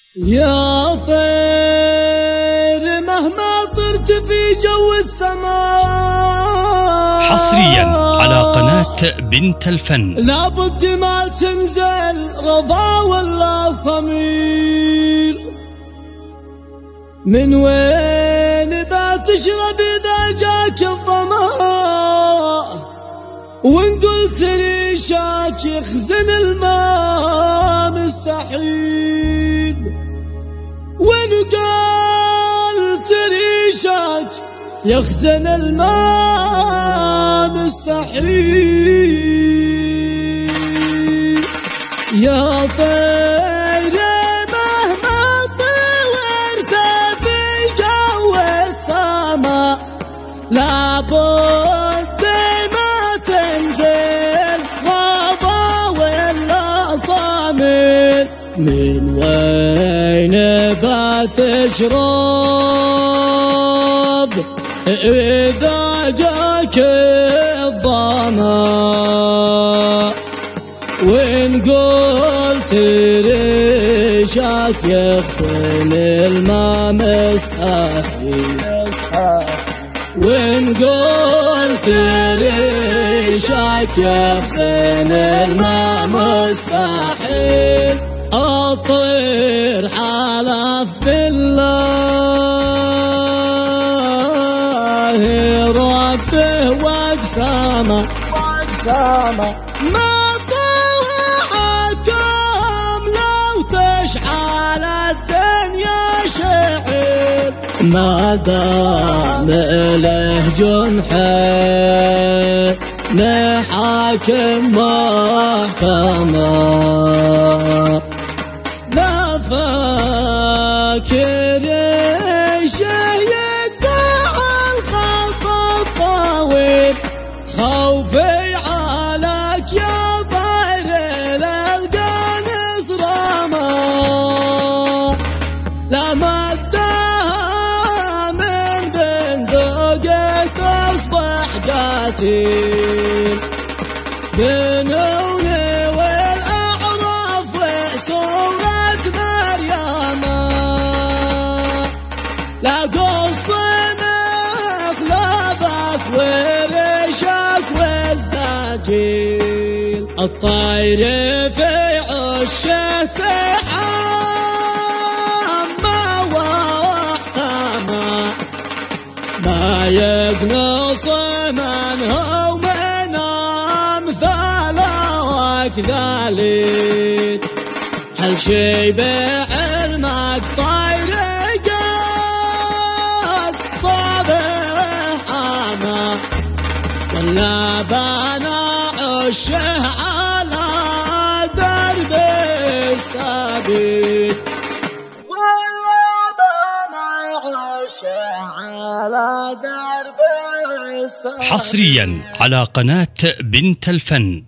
يا طير مهما طرت في جو السماء، حصريا على قناة بنت الفن، لابد ما تنزل رضا ولا صميل. من وين بتشرب إذا جاك الظماء، وإن قلت ريشاك يخزن الماء مستحيل. وإن قلت ريشاك يخزن الماء مستحيل. يا طير مهما طورت في جو السماء، لابد ما تنزل رضا ولا صامل. من وين بتشرب إذا جاك الظماء، وإن قلت ريشاك يخزن الماء مستحيل. وإن قلت ريشاك يخزن الماء مستحيل. الطير حلف بالله ربه واقسامه ما طوعكم لو تشعل الدنيا شعل، ما دام له جنحين نحاكم محكمة. لا فاكر شيء يقطع الخط الطويل، خوفي عليك يا طير للقنص رمى. لا مدها من بندقك تصبح قاتل، بنوني والأعراف وصورة مريم. لا قص مخلبك ورشك والزجيل، الطير في عشه تحمى واحتمى، ما يقنص منه ومن أمثاله كذلك. هل شي بعلمك طير قد صابح عامة، ولا بنا عشه على درب السبيل، ولا بنا عشه على درب السبيل. حصريا على قناة بنت الفن.